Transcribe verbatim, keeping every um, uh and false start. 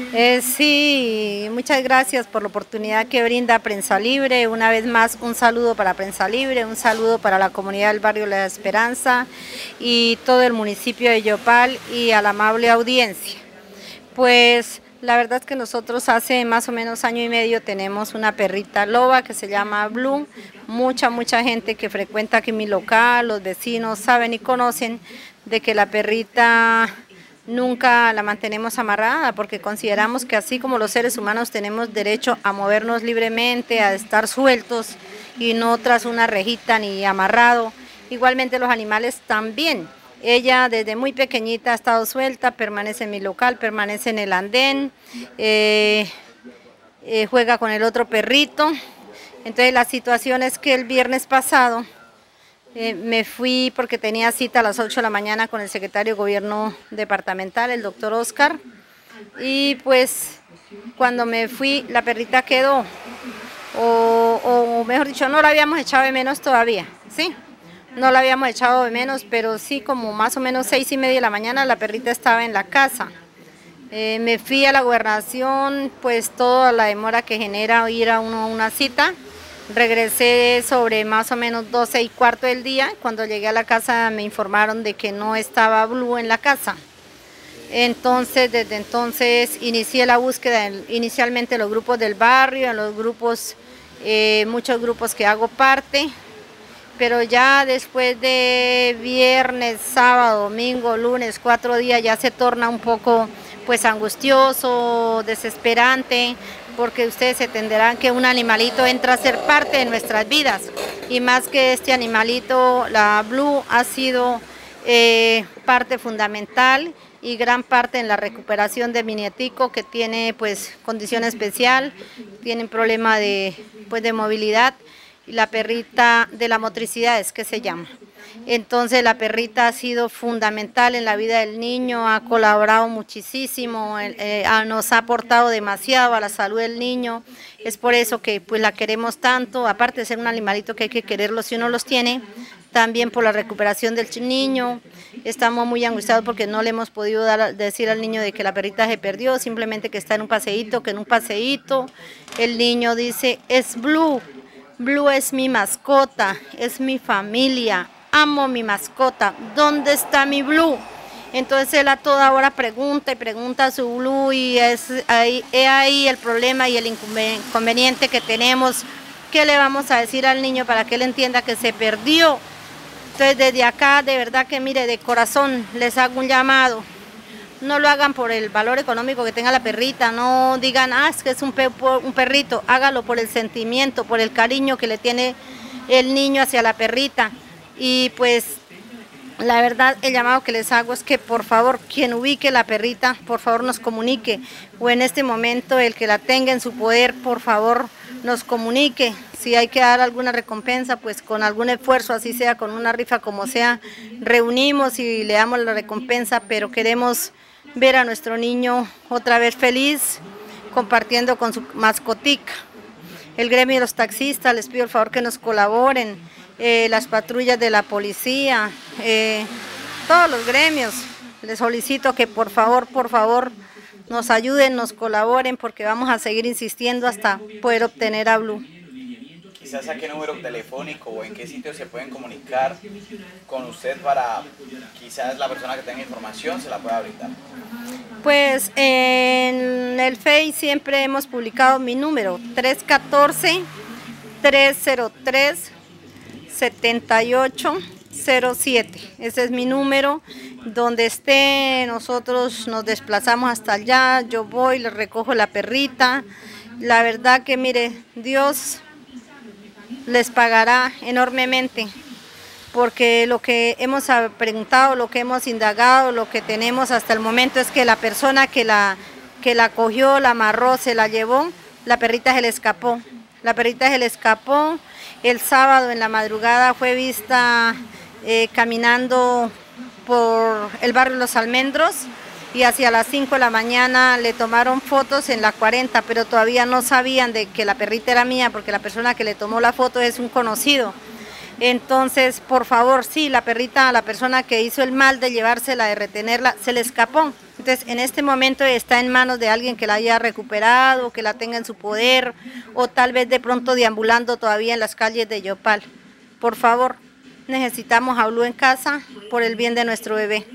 Eh, sí, muchas gracias por la oportunidad que brinda Prensa Libre. Una vez más, un saludo para Prensa Libre, un saludo para la comunidad del barrio La Esperanza y todo el municipio de Yopal y a la amable audiencia. Pues la verdad es que nosotros hace más o menos año y medio tenemos una perrita loba que se llama Blue. Mucha, mucha gente que frecuenta aquí mi local, los vecinos saben y conocen de que la perrita nunca la mantenemos amarrada porque consideramos que así como los seres humanos tenemos derecho a movernos libremente, a estar sueltos y no tras una rejita ni amarrado, igualmente los animales también. Ella desde muy pequeñita ha estado suelta, permanece en mi local, permanece en el andén, eh, eh, juega con el otro perrito. Entonces la situación es que el viernes pasado Eh, me fui porque tenía cita a las ocho de la mañana con el secretario de Gobierno Departamental, el doctor Oscar, y pues cuando me fui la perrita quedó, o, o mejor dicho, no la habíamos echado de menos todavía, ¿sí? No la habíamos echado de menos, pero sí como más o menos seis y media de la mañana la perrita estaba en la casa. Eh, me fui a la gobernación, pues toda la demora que genera ir a uno a una cita. Regresé sobre más o menos doce y cuarto del día. Cuando llegué a la casa me informaron de que no estaba Blue en la casa. Entonces, desde entonces inicié la búsqueda, en, inicialmente en los grupos del barrio, en los grupos, eh, muchos grupos que hago parte, pero ya después de viernes, sábado, domingo, lunes, cuatro días ya se torna un poco pues angustioso, desesperante, porque ustedes entenderán que un animalito entra a ser parte de nuestras vidas, y más que este animalito, la Blue ha sido eh, parte fundamental y gran parte en la recuperación de mi nietico, que tiene pues condición especial, tiene un problema de, pues, de movilidad, y la perrita de la motricidad es que se llama. Entonces la perrita ha sido fundamental en la vida del niño, ha colaborado muchísimo, eh, nos ha aportado demasiado a la salud del niño. Es por eso que pues la queremos tanto, aparte de ser un animalito que hay que quererlo si uno los tiene, también por la recuperación del niño. Estamos muy angustiados porque no le hemos podido dar, decir al niño de que la perrita se perdió, simplemente que está en un paseíto, que en un paseíto el niño dice, es Blue, Blue es mi mascota, es mi familia. Amo mi mascota, ¿dónde está mi Blue? Entonces él a toda hora pregunta y pregunta a su Blue, y es ahí, es ahí el problema y el inconveniente que tenemos. ¿Qué le vamos a decir al niño para que él entienda que se perdió? Entonces desde acá, de verdad que mire, de corazón les hago un llamado. No lo hagan por el valor económico que tenga la perrita, no digan, ah, es que es un, pe un perrito, hágalo por el sentimiento, por el cariño que le tiene el niño hacia la perrita. Y pues la verdad el llamado que les hago es que por favor quien ubique la perrita, por favor nos comunique, o en este momento el que la tenga en su poder, por favor nos comunique. Si hay que dar alguna recompensa, pues con algún esfuerzo, así sea con una rifa como sea, reunimos y le damos la recompensa, pero queremos ver a nuestro niño otra vez feliz, compartiendo con su mascotica. El gremio de los taxistas, les pido el favor que nos colaboren, eh, las patrullas de la policía, eh, todos los gremios, les solicito que por favor, por favor, nos ayuden, nos colaboren, porque vamos a seguir insistiendo hasta poder obtener a Blue. Quizás a qué número telefónico o en qué sitio se pueden comunicar con usted para quizás la persona que tenga información se la pueda brindar. Pues en el Face siempre hemos publicado mi número, tres uno cuatro, tres cero tres, siete ocho cero siete. Ese es mi número. Donde esté, nosotros nos desplazamos hasta allá, yo voy, le recojo la perrita. La verdad que mire, Dios les pagará enormemente, porque lo que hemos preguntado, lo que hemos indagado, lo que tenemos hasta el momento es que la persona que la, que la cogió, la amarró, se la llevó, la perrita se le escapó. La perrita se le escapó, el sábado en la madrugada fue vista eh, caminando por el barrio Los Almendros, y hacia las cinco de la mañana le tomaron fotos en la cuarenta, pero todavía no sabían de que la perrita era mía, porque la persona que le tomó la foto es un conocido. Entonces, por favor, sí, la perrita, la persona que hizo el mal de llevársela, de retenerla, se le escapó. Entonces, en este momento está en manos de alguien que la haya recuperado, que la tenga en su poder, o tal vez de pronto deambulando todavía en las calles de Yopal. Por favor, necesitamos a Blue en casa por el bien de nuestro bebé.